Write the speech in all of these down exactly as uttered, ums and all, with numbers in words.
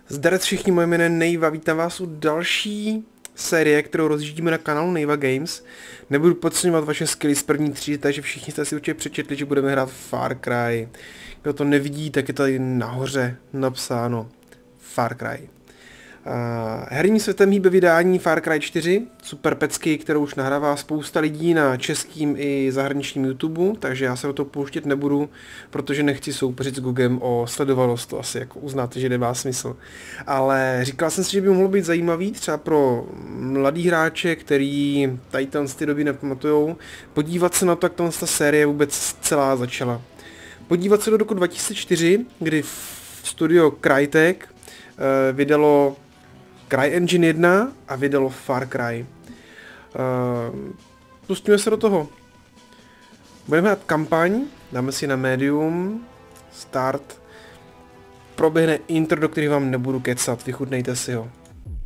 Zdarec všichni, moje jméno je Nejva, vítám vás u další série, kterou rozjíždíme na kanálu Nejva Games. Nebudu podceňovat vaše skilly z první třídy, takže všichni jste si určitě přečetli, že budeme hrát Far Cry. Kdo to nevidí, tak je tady nahoře napsáno Far Cry. Uh, herním světem hýbe vydání Far Cry čtyři, super pecky, kterou už nahrává spousta lidí na českým i zahraničním YouTube, takže já se do toho pouštět nebudu, protože nechci soupeřit s Gugem o sledovanost, to asi jako uznáte, že nemá smysl. Ale říkal jsem si, že by mohlo být zajímavý třeba pro mladý hráče, který tady tam z té doby nepamatujou, podívat se na to, jak tam ta série vůbec celá začala. Podívat se do roku dva tisíce čtyři, kdy studio Crytek uh, vydalo CryEngine jedna a vydalo Far Cry. Uh, pustíme se do toho. Budeme hrát kampaň, dáme si na Medium, Start. Proběhne intro, do kterých vám nebudu kecat, vychutnejte si ho.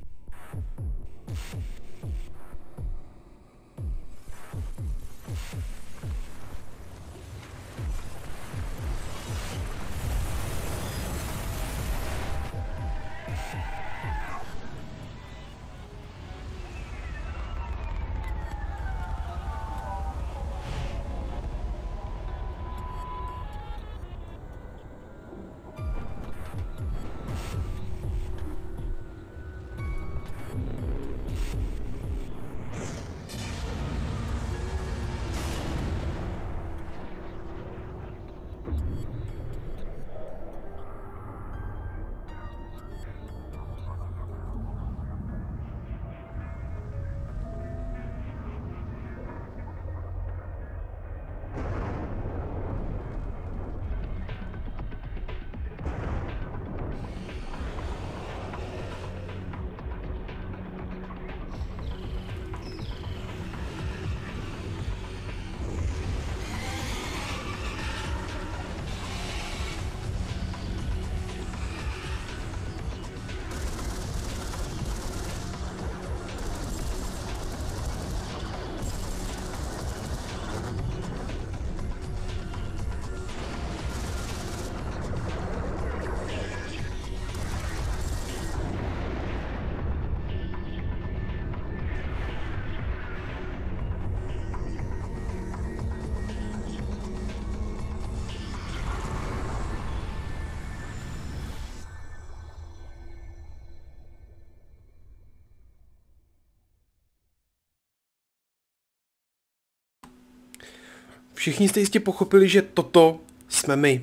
Všichni jste jistě pochopili, že toto jsme my.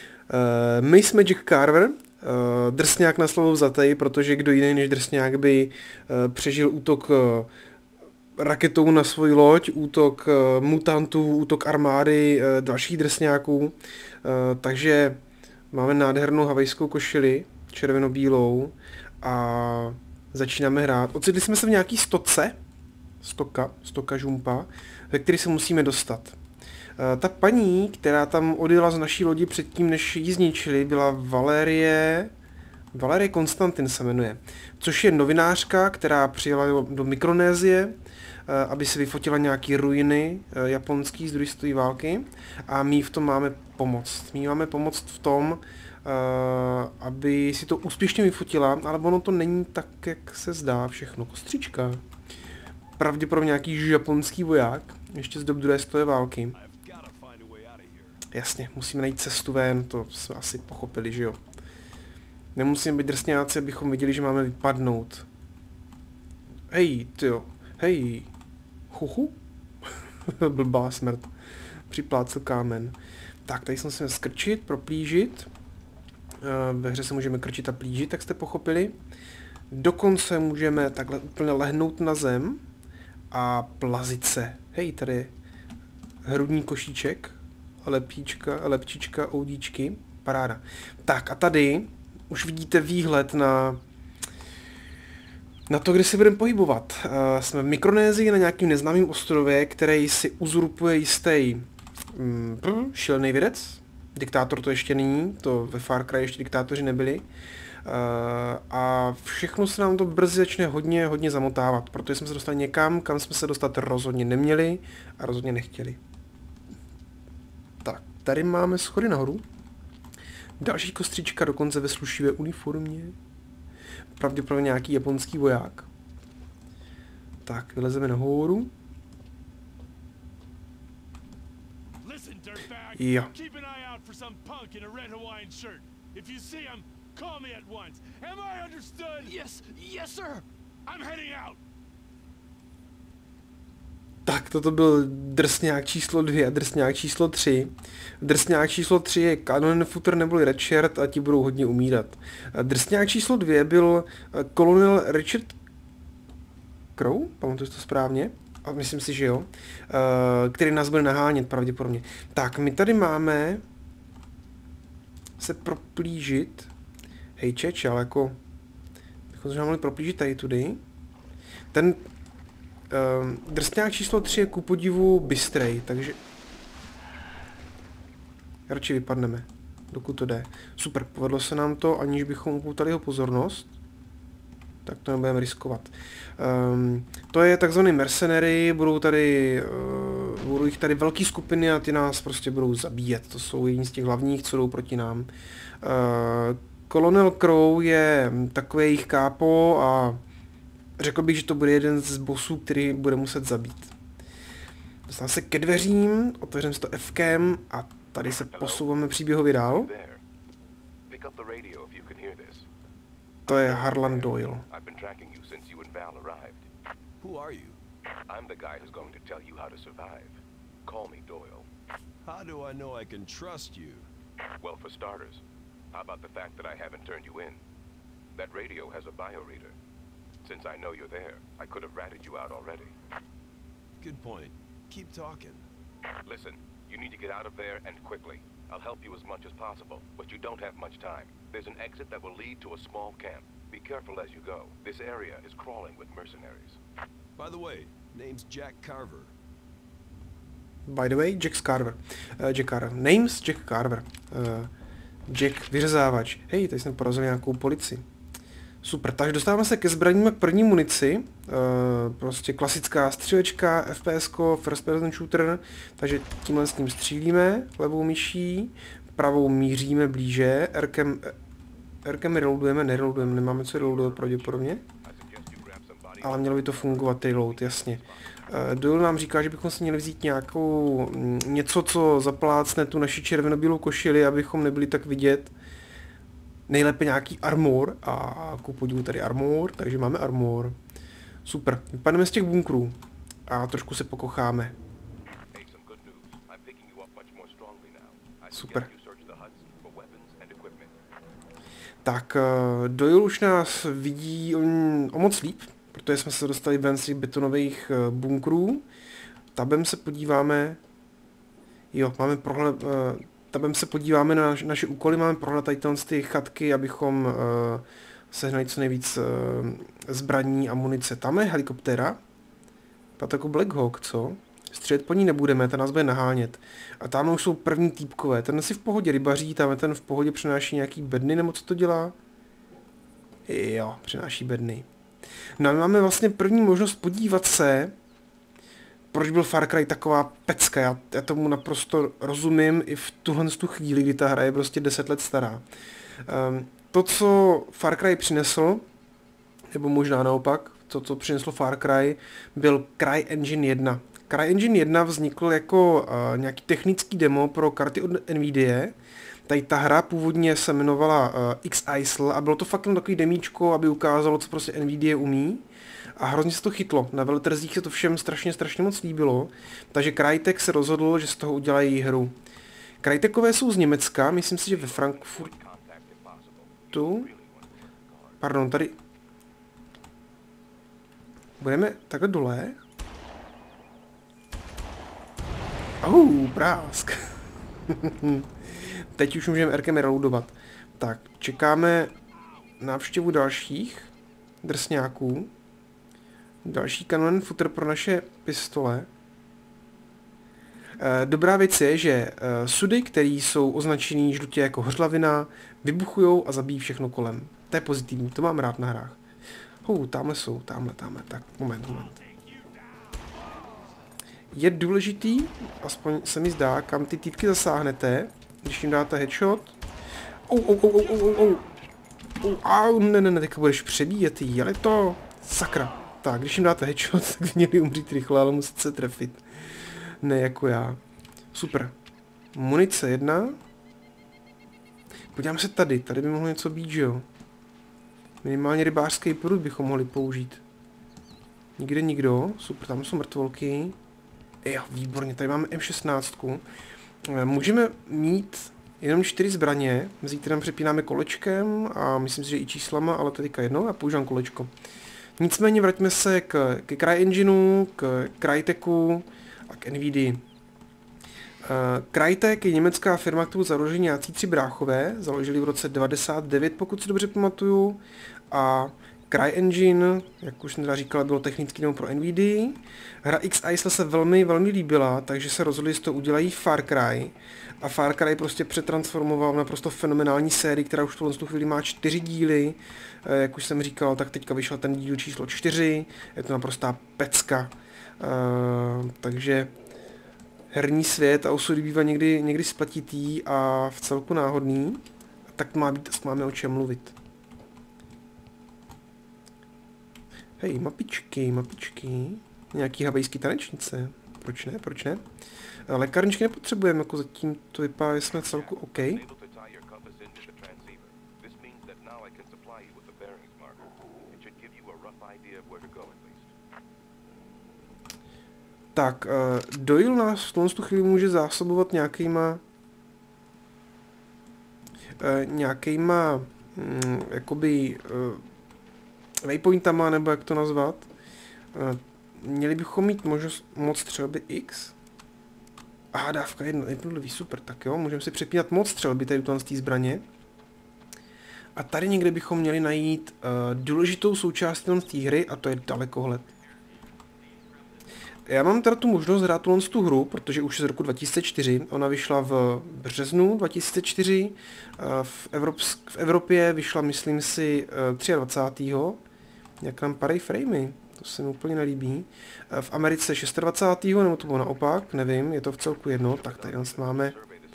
Uh, my jsme Jack Carver, uh, drsňák na slovo vzatej, protože kdo jiný než drsňák by uh, přežil útok uh, raketou na svoji loď, útok uh, mutantů, útok armády, uh, dalších drsňáků. Uh, takže máme nádhernou havajskou košili, červeno-bílou, a začínáme hrát. Ocitli jsme se v nějaký stoce, stoka, stoka žumpa, ve který se musíme dostat. Ta paní, která tam odjela z naší lodi předtím, než ji zničili, byla Valérie... Valérie Konstantin se jmenuje. Což je novinářka, která přijela do Mikronézie, aby si vyfotila nějaký ruiny japonský z druhé světové války. A my v tom máme pomoct. My máme pomoct v tom, aby si to úspěšně vyfotila, ale ono to není tak, jak se zdá všechno. Kostřička. Pravděpodobně nějaký japonský voják, ještě z dob druhé světové války. Jasně, musíme najít cestu ven, to jsme asi pochopili, že jo. Nemusíme být drsňáci, abychom viděli, že máme vypadnout. Hej, tyjo, hej. Chuchu? Blbá smrt. Připlácel kámen. Tak, tady se musíme skrčit, proplížit. Ve hře se můžeme krčit a plížit, tak jste pochopili. Dokonce můžeme takhle úplně lehnout na zem a plazit se. Hej, tady je hrudní košíček. Lepíčka, lepčička, oudíčky, paráda. Tak a tady už vidíte výhled na, na to, kde se budeme pohybovat. Uh, jsme v Mikronézii na nějakým neznámým ostrově, který si uzurpuje jistý um, šílený vědec. Diktátor to ještě není, to ve Far Cry ještě diktátoři nebyli. Uh, a všechno se nám to brzy začne hodně, hodně zamotávat, protože jsme se dostali někam, kam jsme se dostat rozhodně neměli a rozhodně nechtěli. Tak, tady máme schody nahoru. Další kostřička dokonce ve slušivé uniformě. pravděpodobně nějaký japonský voják. Tak, vylezeme nahoru. Jo. Tak, toto byl drsňák číslo dvě a drsňák číslo tři. Drsňák číslo tři je Cannon Footer neboli Redshirt a ti budou hodně umírat. Drsňák číslo dvě byl kolonel Richard Crow, pamatuju to správně, a myslím si, že jo, který nás bude nahánět pravděpodobně. Tak, my tady máme se proplížit. Hej, čeč, ale jako bychom se mohli proplížit tady tudy. Ten uh, drsňák číslo tři je ku podivu bystrej, takže radši vypadneme, dokud to jde. Super, povedlo se nám to, aniž bychom upoutali jeho pozornost. Tak to nebudeme riskovat. Um, to je takzvaný mercenary, budou tady, uh, budou jich tady velké skupiny a ty nás prostě budou zabíjet. To jsou jedni z těch hlavních, co jdou proti nám. Uh, Colonel Crow je takový jejich kápo a řekl bych, že to bude jeden z bossů, který bude muset zabít. Dostávám se ke dveřím, otevřeme si to F-kem a tady se posouváme příběhově dál. To je Harlan Doyle. I've been tracking you since you and Val arrived. Who are you? I'm the guy who's going to tell you how to survive. Call me Doyle. How do I know I can trust you? Well, for starters, how about the fact that I haven't turned you in? That radio has a bioreader. Since I know you're there, I could have ratted you out already. Good point. Keep talking. Listen, you need to get out of there and quickly. I'll help you as much as possible, but you don't have much time. There's an exit that will lead to a small camp. Be careful as you go. This area is crawling with mercenaries. By the way, name's Jack Carver. By the way, Jack Carver. Uh, Jack Carver. Name's Jack Carver. Uh, Jack vyřezávač. Hej, tady jsem porazil nějakou policii. Super, takže dostáváme se ke zbraním a k první munici. Uh, prostě klasická střílečka, F P S ko, first person shooter. Takže tímhle s tím střílíme, levou myší, pravou míříme blíže, Rkem, Rkem reloadujeme, nereloadujeme, nemáme co reloadovat pravděpodobně. Ale mělo by to fungovat, reload, jasně. Uh, Doyle nám říká, že bychom si měli vzít nějakou, něco, co zaplácne tu naši červenobílou košili, abychom nebyli tak vidět. Nejlépe nějaký armor a ku podivu tady armor, takže máme armor. Super, vypadneme z těch bunkrů a trošku se pokocháme. Super. Tak, Doyle už nás vidí o, o moc líp, protože jsme se dostali ven z těch betonových bunkrů. Tabem se podíváme, jo, máme prohled, tabem se podíváme na naš, naše úkoly, máme prohled tady ty chatky, abychom uh, sehnali co nejvíc uh, zbraní a munice. Tam je helikoptéra, to jako Black Hawk, co? Střelit po ní nebudeme, ten nás bude nahánět. A tam už jsou první týpkové, ten si v pohodě rybaří, tam ten v pohodě přináší nějaký bedny, nebo co to dělá? Jo, přináší bedny. No a my máme vlastně první možnost podívat se, proč byl Far Cry taková pecka. Já, já tomu naprosto rozumím i v tuhle tu chvíli, kdy ta hra je prostě deset let stará. Um, to, co Far Cry přinesl, nebo možná naopak, to, co přineslo Far Cry, byl Cry Engine jedna. Cry Engine jedna vznikl jako uh, nějaký technický demo pro karty od Nvidia. Tady ta hra původně se jmenovala uh, X-I S L a bylo to fakt jen takový demíčko, aby ukázalo, co prostě Nvidia umí. A hrozně se to chytlo. Na veletrzích se to všem strašně, strašně moc líbilo. Takže Crytek se rozhodl, že z toho udělají hru. Crytekové jsou z Německa, myslím si, že ve Frankfurtu. Pardon, tady. Budeme takhle dole. Au, prásk. Teď už můžeme Rkem reloadovat. Tak, čekáme návštěvu dalších drsňáků. Další Cannon Footer pro naše pistole. Dobrá věc je, že sudy, které jsou označený žlutě jako hořlavina, vybuchujou a zabijí všechno kolem. To je pozitivní, to mám rád na hrách. Hou, tamhle jsou, tamhle, tamhle, tak, moment, moment. Je důležitý, aspoň se mi zdá, kam ty týpky zasáhnete, když jim dáte headshot. Ou, ou, ou, ou, ou, ou. Uh, au, ne, ne, ne, teďka budeš přebíjet, jeli to. Sakra. Tak, když jim dáte headshot, tak měli umřít rychle, ale muset se trefit. Ne jako já. Super. Munice jedna. Podíváme se tady, tady by mohlo něco být, že jo? Minimálně rybářský prut bychom mohli použít. Nikde nikdo, super, tam jsou mrtvolky. Jo, výborně, tady máme M šestnáct. Můžeme mít jenom čtyři zbraně, mezi kterým přepínáme kolečkem a myslím si, že i číslama, ale to je teďka jedno, já používám kolečko. Nicméně vraťme se k, k CryEngineu, k Cryteku a k N V D. Uh, Crytek je německá firma, kterou založili nějací tři bráchové, založili v roce devadesát devět, pokud si dobře pamatuju, a CryEngine, jak už jsem teda říkal, bylo technický nebo pro N V D. Hra X Isle se velmi, velmi líbila, takže se rozhodli, že to udělají Far Cry. A Far Cry prostě přetransformoval v naprosto fenomenální sérii, která už v tu chvíli má čtyři díly. E, jak už jsem říkal, tak teďka vyšel ten díl číslo čtyři. Je to naprostá pecka. E, takže herní svět a osudy bývá někdy, někdy spletitý a v celku náhodný. Tak má být, máme o čem mluvit. Hej, mapičky, mapičky. Nějaký havajský tanečnice. Proč ne, proč ne? Lékárničky nepotřebujeme, jako zatím to vypadá, že jsme celku OK. Tak, uh, Doyle nás v tomto chvíli může zásobovat nějakýma... Uh, nějakýma... Um, jakoby... Uh, waypointama, nebo jak to nazvat. Uh, měli bychom mít možnost moc střelby X. Aha, dávka jedna, jednotlivý, super, tak jo, můžeme si přepínat moc střelby tady u té zbraně. A tady někde bychom měli najít uh, důležitou součást té hry a to je dalekohled. Já mám teda tu možnost hrát tu hru, protože už je z roku dva tisíce čtyři, ona vyšla v březnu dva tisíce čtyři, uh, v, Evropsk- v Evropě vyšla, myslím si, uh, dvacátého třetího Jak nám padají framey, to se mi úplně nelíbí. Uh, v Americe dvacátého šestého nebo to bylo naopak, nevím, je to v celku jedno, tak tady nás máme.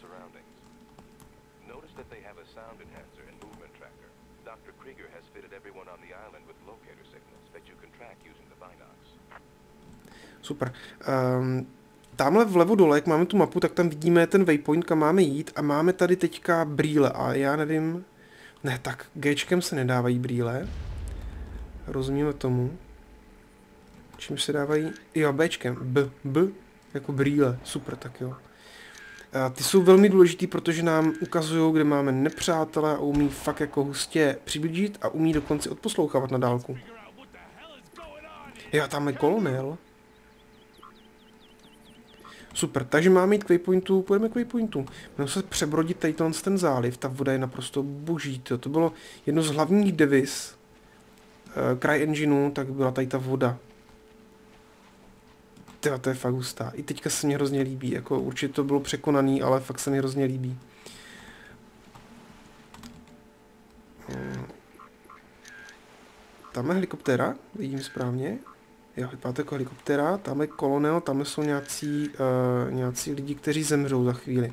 Super. Um, tamhle vlevo dole, jak máme tu mapu, tak tam vidíme ten waypoint, kam máme jít a máme tady teďka brýle a já nevím... Ne, tak Gčkem se nedávají brýle. Rozumíme tomu. Čím se dávají? Jo, Bčkem. B. B. Jako brýle. Super, tak jo. A ty jsou velmi důležitý, protože nám ukazují, kde máme nepřátele a umí fakt jako hustě přiblížit a umí dokonce odposlouchávat na dálku. Jo, tam je kolonel. Super, takže máme jít k waypointu, půjdeme k waypointu. Můžeme se přebrodit tady ten záliv, ta voda je naprosto boží. To, to bylo jedno z hlavních deviz uh, CryEngineu, tak byla tady ta voda. Tyjo, to je fakt hustá. I teďka se mi hrozně líbí, jako určitě to bylo překonaný, ale fakt se mi hrozně líbí. Uh, tam je helikoptéra, vidím správně. Jo, vypadá to jako helikoptéra, tam je kolonel, tam jsou nějací, uh, nějací lidi, kteří zemřou za chvíli.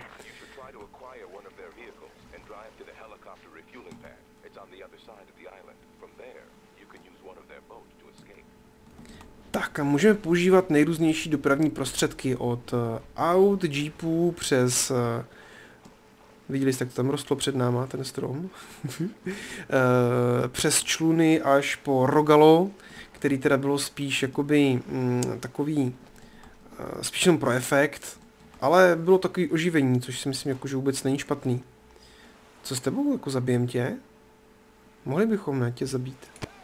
Tak a můžeme používat nejrůznější dopravní prostředky od uh, aut, jeepů přes... Uh, viděli jste, jak to tam rostlo před náma, ten strom. uh, přes čluny až po rogalo, který teda bylo spíš jakoby mm, takový, uh, spíš jenom pro efekt, ale bylo takový oživení, což si myslím, jako, že vůbec není špatný. Co s tebou, jako zabijem tě? Mohli bychom na tě zabít.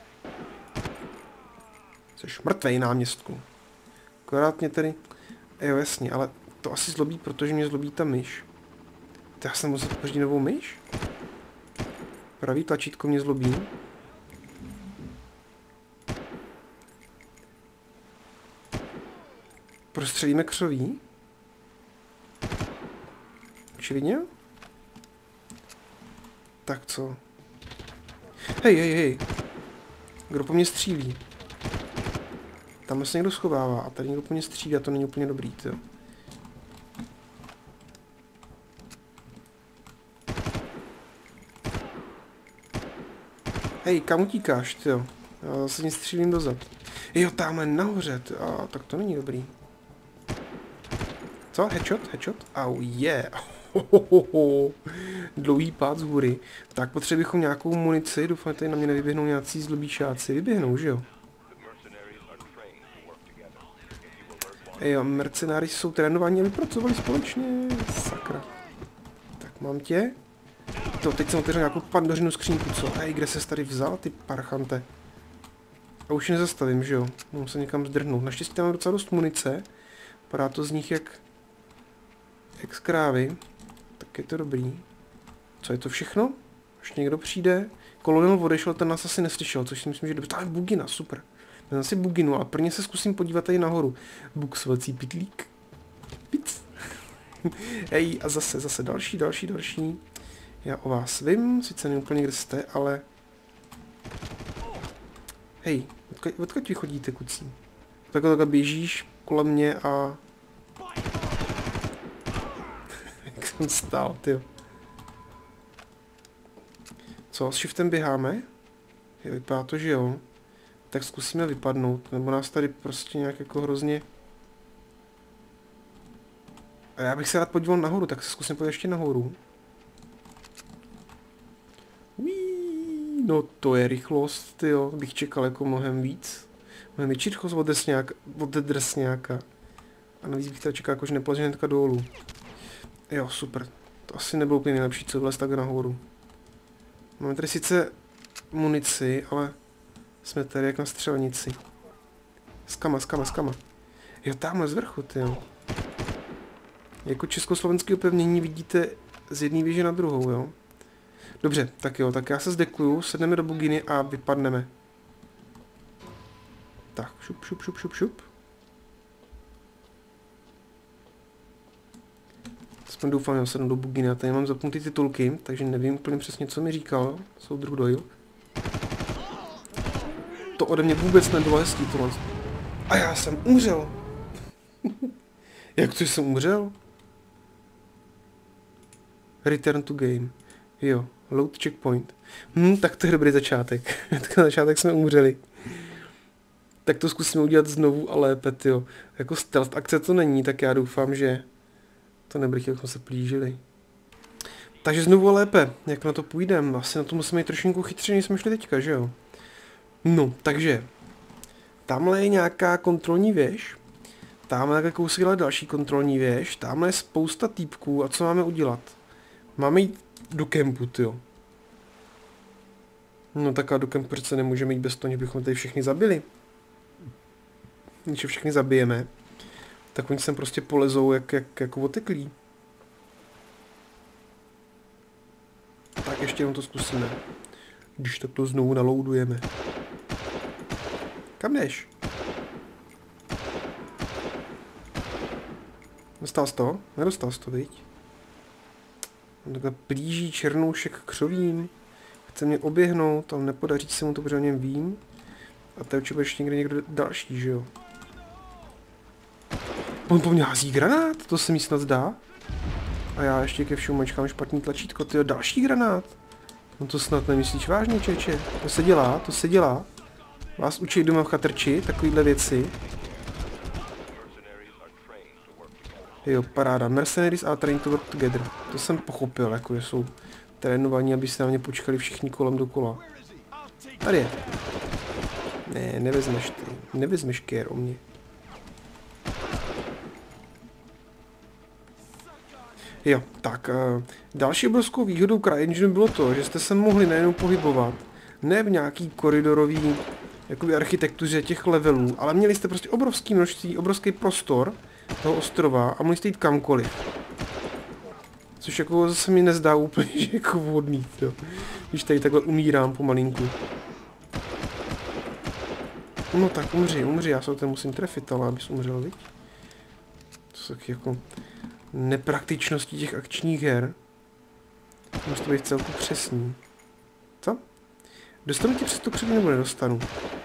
Což mrtvej náměstku. Akorát mě tedy, jo jasně, ale to asi zlobí, protože mě zlobí ta myš. To já jsem musel pořídit novou myš? Pravý tlačítko mě zlobí. Prostředíme křoví. Očividně? Tak co? Hej, hej, hej. Kdo po mně střílí? Tam se někdo schovává a tady někdo po mně střílí a to není úplně dobrý, to. Hej, kam utíkáš, tyjo? Já zase nic střílím dozad. Jo, tamhle nahoře, a tak to není dobrý. Co? Headshot? Headshot? Au, je. Yeah. Dlouhý pád z hůry. Tak potřebujeme nějakou munici, doufám, že tady na mě nevyběhnou nějací zlobíšáci. Vyběhnou, že jo? Jo, mercenáři jsou trénovaní, aby pracovali společně. Sakra. Tak mám tě. To, teď jsem otevřel nějakou pandořinu skřínku, co? Hej, kde ses tady vzal, ty parchante? A už nezastavím, že jo? Můžu se někam zdrhnout. Naštěstí tam mám docela dost munice. Padá to z nich jak... jak z krávy. Tak je to dobrý. Co je to všechno? Až někdo přijde. Kolonel odešel, ten nás asi neslyšel, což si myslím, že dobře. Tam je bugina, super. Mám asi buginu, ale prvně se zkusím podívat tady nahoru. Buksovací pitlík. Pic. Hej, a zase, zase další, další, další. Já o vás vím, sice nevím úplně, kde jste, ale... Hej, odkud, odkud vy chodíte, kucí? Takhle takhle běžíš kolem mě a... Jak jsem stál, tyjo. Co, s shiftem běháme? Je, vypadá to, že jo. Tak zkusíme vypadnout, nebo nás tady prostě nějak jako hrozně... A já bych se rád podíval nahoru, tak se zkusím podívat ještě nahoru. Uí, no to je rychlost, tyjo, bych čekal jako mnohem víc. Mnohem větší rychlost od drsňáka, od drsňáka. A navíc bych teda čekal jakože nepolezí hnedka dolů. Jo, super. To asi nebylo úplně nejlepší, co vlez tak nahoru. Máme tady sice munici, ale jsme tady jak na střelnici. Skama, skama, skama. Jo, tamhle z vrchu, tyjo. Jako československé upevnění vidíte z jedné věže na druhou, jo. Dobře, tak jo, tak já se zdekluju, sedneme do buginy a vypadneme. Tak, šup, šup, šup, šup, šup. Aspoň doufám, že sednu do buginy. Já tady mám zapnutý titulky, takže nevím úplně přesně, co mi říkal soudruh Doyle. To ode mě vůbec nebylo hezký tohle. A já jsem umřel. Jak to jsem umřel? Return to game. Jo, load checkpoint. Hm, tak to je dobrý začátek. Tak na začátek jsme umřeli. Tak to zkusíme udělat znovu a lépe, tyjo. Jako stealth akce to není, tak já doufám, že to nebude, jak jsme se plížili. Takže znovu a lépe, jak na to půjdeme. Asi na to musíme jít trošinku chytřeji, než jsme šli teďka, že jo? No, takže. Tamhle je nějaká kontrolní věž. Tamhle je kousek další kontrolní věž. Tamhle je spousta týpků. A co máme udělat? Máme jít do kempu, tyjo. No tak a do kempu přece nemůžeme jít bez toho, že bychom tady všechny zabili. Když je všechny zabijeme, tak oni sem prostě polezou jak, jak, jako oteklí. Tak ještě jenom to zkusíme. Když tak to znovu naloudujeme. Kam jdeš? Dostal jsi to? Nedostal jsi to, viď? On takhle plíží černoušek křovím. Chce mě oběhnout, ale nepodaří se mu to, protože o něm vím. A to je určitě ještě někde někdo další, že jo? On po mně hází granát, to se mi snad zdá. A já ještě ke všemu mačkám špatný tlačítko, tyjo, další granát. No to snad nemyslíš vážně, čeče. To se dělá, to se dělá. Vás učí doma v chatrči, takovýhle věci. Jo, paráda. Mercenaries are trained to work together. To jsem pochopil, jako že jsou trénovaní, aby se na mě počkali všichni kolem dokola. Tady je. Ne, nevezmeš ty. Nevezmeš kér o mě. Jo, tak. Uh, další obrovskou výhodou CryEngine bylo to, že jste se mohli najednou pohybovat. Ne v nějaký koridorový jakoby architektuře těch levelů, ale měli jste prostě obrovský množství, obrovský prostor toho ostrova a mohli jste jít kamkoliv. Což jako zase mi nezdá úplně, že jako vhodný, jo. Když tady takhle umírám pomalinku. No tak umři, umři, já se to musím trefit, ale abys umřel, viď? To jsou taky jako nepraktičnosti těch akčních her. Musí to být celku přesný. Co? Dostanu ti přes tu křivý nebo nedostanu?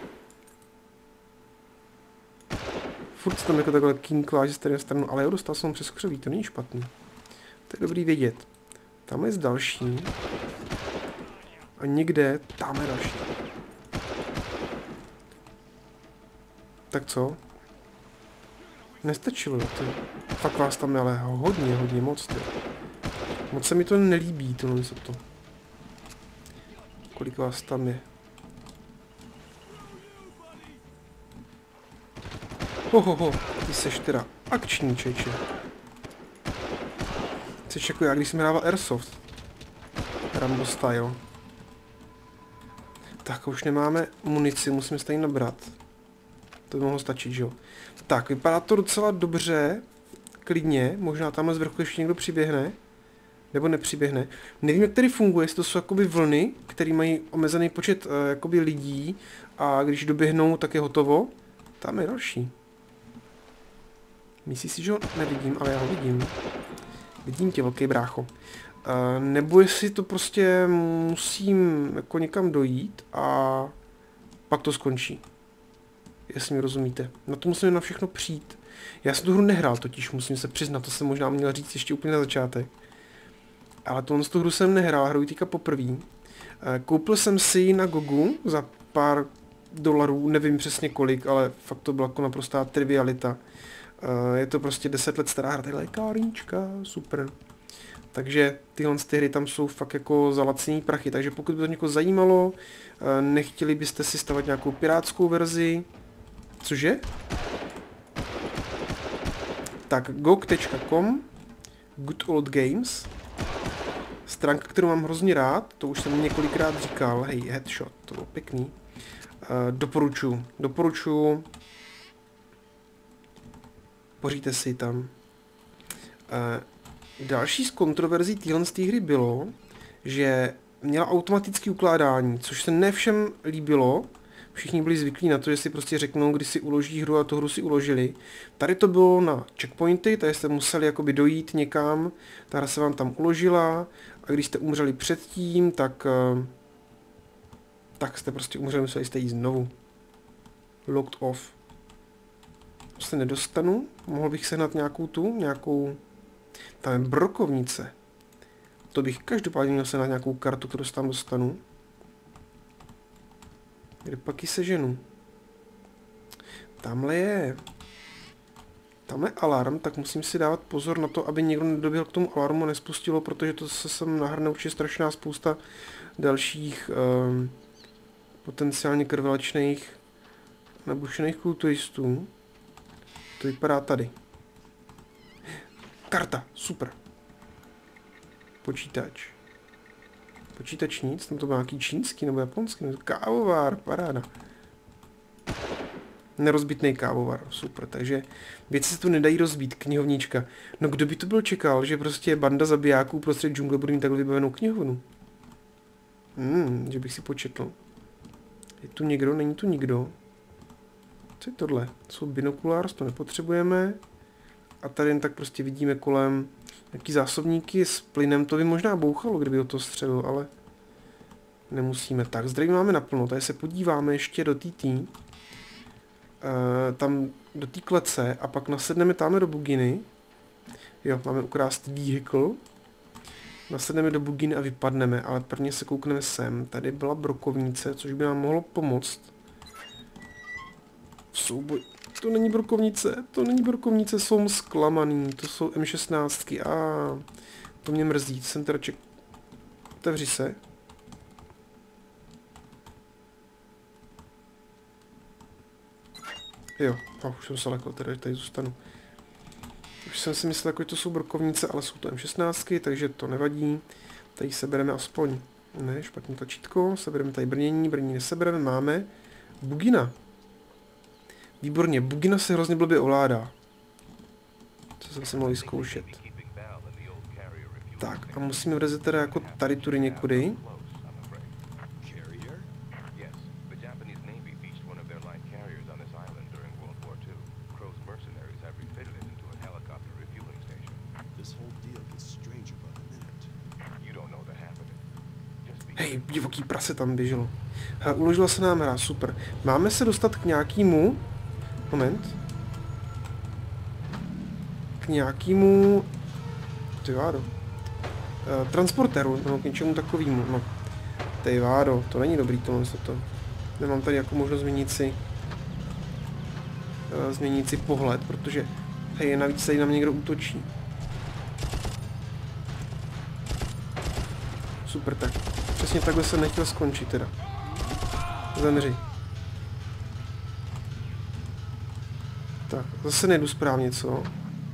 Furt tam jako takhle kinkla, že se tady dostanu, ale jo, dostal jsem přes křiví, to není špatný. To je dobrý vědět. Tam je další. A někde, tam je další. Tak co? Nestačilo, ty. Fakt vás tam je ale hodně, hodně moc, ty. Moc se mi to nelíbí, tohle se to. Kolik vás tam je? Hohoho, ty seš teda akční, čeče. Jsi jako já, když jsem hrával Airsoft. Rambo style. Tak, už nemáme munici, musíme se tady nabrat. To by mohlo stačit, že jo? Tak, vypadá to docela dobře. Klidně, možná tamhle z vrchu ještě někdo přiběhne. Nebo nepřiběhne. Nevím, jak tady funguje, jestli to jsou jakoby vlny, které mají omezený počet uh, jakoby lidí a když doběhnou, tak je hotovo. Tam je další. Myslíš si, že ho nevidím, ale já ho vidím. Vidím tě, velký brácho. Uh, nebo jestli to prostě musím jako někam dojít a pak to skončí. Jestli mi rozumíte. Na to musím na všechno přijít. Já jsem tu hru nehrál totiž, musím se přiznat, to jsem možná měl říct ještě úplně na začátek. Ale tohle tu hru jsem nehrál, hraju teďka poprvé. Uh, koupil jsem si ji na Gogu za pár dolarů, nevím přesně kolik, ale fakt to byla jako naprostá trivialita. Uh, je to prostě deset let stará hra, tadyhle je kárnička, super. Takže tyhle ty hry tam jsou fakt jako za laciný prachy, takže pokud by to někoho zajímalo, uh, nechtěli byste si stavat nějakou pirátskou verzi, cože? Tak go tečka com, Good Old Games, stránka, kterou mám hrozně rád, to už jsem několikrát říkal, hej, headshot, to bylo pěkný. Uh, doporučuji, doporučuji. Poříte si tam. Uh, další z kontroverzí téhle hry bylo, že měla automatické ukládání, což se ne všem líbilo. Všichni byli zvyklí na to, že si prostě řeknou, kdy si uloží hru a tu hru si uložili. Tady to bylo na checkpointy, tady jste museli jakoby dojít někam, ta hra se vám tam uložila a když jste umřeli předtím, tak, uh, tak jste prostě umřeli, museli jste jít znovu. Locked off. Se nedostanu, mohl bych sehnat nějakou tu, nějakou, tam je brokovnice. To bych každopádně měl sehnat nějakou kartu, kterou se tam dostanu. Kde pak ji seženu? Tamhle je. Tamhle je alarm, tak musím si dávat pozor na to, aby někdo nedoběhl k tomu alarmu a nespustilo, protože to se sem nahrne určitě strašná spousta dalších um, potenciálně krvelačných nabušených kulturistů. To vypadá tady. Karta, super. Počítač. Počítač nic, no to byl nějaký čínský nebo japonský, nebo kávovar, paráda. Nerozbitný kávovar, super, takže věci se tu nedají rozbít, knihovnička. No kdo by to byl čekal, že prostě banda zabijáků prostřed džungle bude mít takhle vybavenou knihovnu? Hmm, že bych si početl. Je tu někdo, není tu nikdo. Co je tohle? To jsou binokulars, to nepotřebujeme. A tady jen tak prostě vidíme kolem nějaký zásobníky s plynem, to by možná bouchalo, kdyby o to střelil, ale nemusíme. Tak, zdraví máme naplno, tady se podíváme ještě do té tý, uh, tam do té klece a pak nasedneme tamhle do buginy. Jo, máme ukrást vehicle. Nasedneme do buginy a vypadneme, ale prvně se koukneme sem. Tady byla brokovnice, což by nám mohlo pomoct. V souboj... To není brokovnice, to není brokovnice, jsou zklamaný, to jsou M šestnáct a to mě mrzí, jsem teda ček... Otevři se. Jo, a už jsem se lekl, teda tady zůstanu. Už jsem si myslel, jako to jsou brokovnice, ale jsou to M šestnáct, takže to nevadí. Tady sebereme aspoň, ne, špatně tlačítko, sebereme tady brnění, brnění nesebereme, máme bugina. Výborně, bugina se hrozně blbě ovládá. Co jsem si mohl zkoušet. Tak, a musíme vrazit teda jako tady tudy někudy. Hej, divoký prase tam běželo. Ha, uložila se nám hra, super. Máme se dostat k nějakému... Moment. K nějakému... Ty vádo. Uh, transportéru, no k něčemu takovému, no. Ty vádo, to není dobrý tohle to. Nemám tady jako možnost změnit si. uh, změnit si pohled, protože hej, navíc tady na mě někdo útočí. Super, tak. Přesně takhle jsem nechtěl skončit teda. Zemři. Tak, zase nejdu správně, co?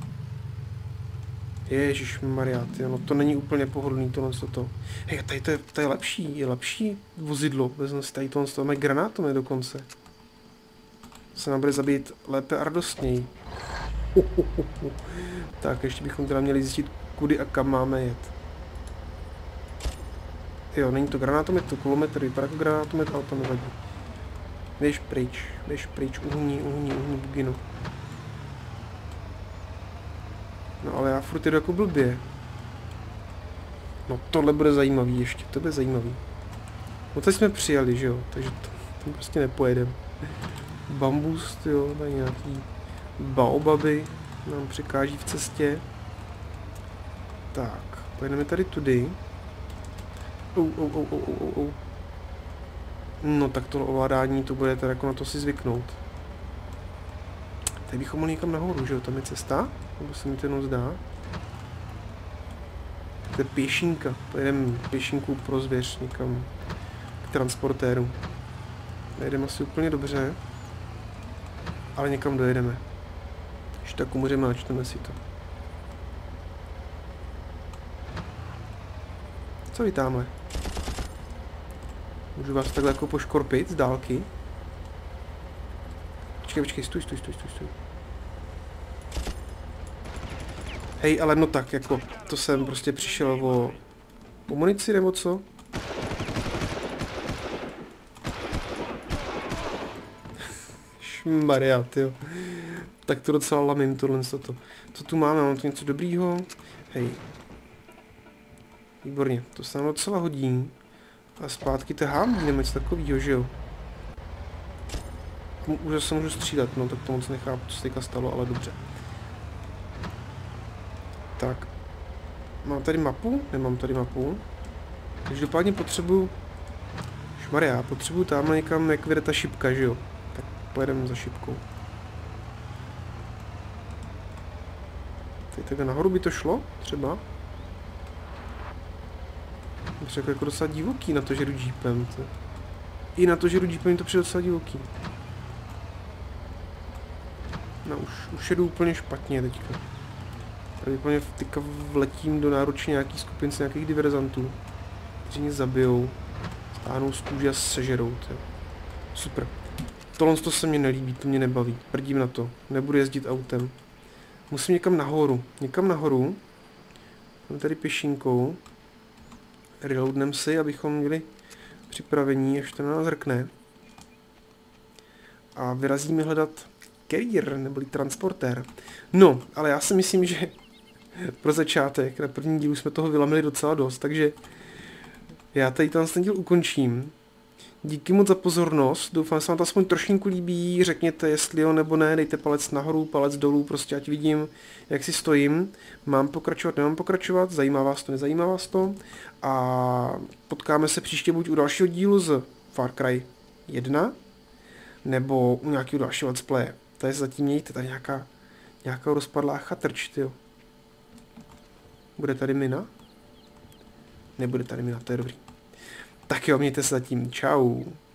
Ježišmarja, tyjo, no to není úplně pohodlný tohle toto. Hej, tady to je, to je lepší, je lepší vozidlo, vezmu si tady tohle, to máme granátomy dokonce. Se nám bude zabít lépe a radostněji. Tak, ještě bychom teda měli zjistit, kudy a kam máme jet. Jo, není to granátomet, to kulometr, vypadá jako granátomet, ale to nevadí. Běž pryč, běž pryč, uhní, uhní, uhní buginu. No ale já furt jdu jako blbě. No tohle bude zajímavý ještě, to bude zajímavý. No teď jsme přijeli, že jo, takže to, to prostě nepojedeme. Bambus, jo, tady nějaký baobaby nám překáží v cestě. Tak, pojedeme tady tudy. Ou, ou, ou, ou, ou, ou. No tak to ovládání, to bude teda jako na to si zvyknout. Tady bychom mohli někam nahoru, že jo, tam je cesta, nebo se mi to jenom zdá. To je pěšinka, pojedeme pěšinku pro zvěř někam k transportéru. Nejedeme asi úplně dobře, ale někam dojedeme. Když tak umřeme a načteme si to. Co vy tamhle? Můžu vás takhle jako poškorpit z dálky? Počkej, počkej, stůj, stůj, stůj, stůj, stůj. Hej, ale no tak, jako, to jsem prostě přišel o, o munici, nebo co? Šmaria, tyjo. Tak to docela lamím, tohle, toto. Co tu máme? Mám tu něco dobrýho? Hej. Výborně, to se nám docela hodí. A zpátky tahám, nebo něco takovýho, že jo? Už se můžu střídat, no tak to moc nechápu, co se teďka stalo, ale dobře. Tak. Mám tady mapu? Nemám tady mapu. Takže dopadně potřebuju... Šmarja, potřebuju tamhle někam, jak vede ta šipka, že jo? Tak pojedeme za šipkou. Tady takhle nahoru by to šlo, třeba? Třeba jako docela divoký na to, že jdu jeepem. To. I na to, že jdu jeepem, to přijde docela divoký. No už, už jedu úplně špatně teďka. Tady úplně teďka vletím do náruče nějaký skupince nějakých diverzantů, kteří mě zabijou, stáhnou z kůže a sežerou. Tě. Super. Tohle to se mně nelíbí, to mě nebaví. Prdím na to. Nebudu jezdit autem. Musím někam nahoru. Někam nahoru. Mám tady pěšinkou. Reloadnem si, abychom měli připravení, až to na nás rkne. A vyrazíme hledat carrier, neboli transportér. No, ale já si myslím, že pro začátek, na první dílu jsme toho vylamili docela dost, takže já tady ten díl ukončím. Díky moc za pozornost, doufám, že se vám to aspoň trošinku líbí, řekněte, jestli jo nebo ne, dejte palec nahoru, palec dolů, prostě ať vidím, jak si stojím. Mám pokračovat, nemám pokračovat, zajímá vás to, nezajímá vás to. A potkáme se příště buď u dalšího dílu z Far Cry jedna, nebo u nějakého dalšího let's playe. Tady se zatím mějte, tady nějaká, nějaká rozpadlá chatrč, tyjo. Bude tady mina? Nebude tady mina, to je dobrý. Tak jo, mějte se zatím, čau.